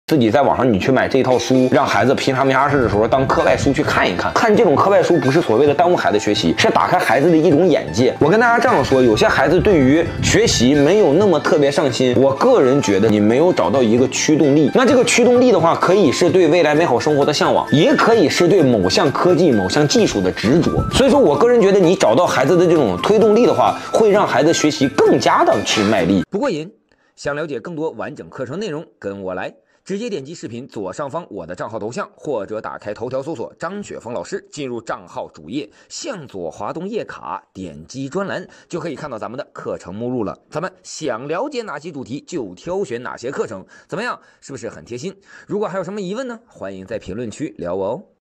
自己在网上你去买这套书，让孩子平常没啥事的时候当课外书去看一看。看这种课外书不是所谓的耽误孩子学习，是打开孩子的一种眼界。我跟大家这样说，有些孩子对于学习没有那么特别上心，我个人觉得你没有找到一个驱动力。那这个驱动力的话，可以是对未来美好生活的向往，也可以是对某项科技、某项技术的执着。所以说我个人觉得，你找到孩子的这种推动力的话，会让孩子学习更加的去卖力。 不过瘾，想了解更多完整课程内容，跟我来。直接点击视频左上方我的账号头像，或者打开头条搜索张雪峰老师，进入账号主页，向左滑动页卡，点击专栏，就可以看到咱们的课程目录了。咱们想了解哪些主题，就挑选哪些课程，怎么样？是不是很贴心？如果还有什么疑问呢？欢迎在评论区聊我哦。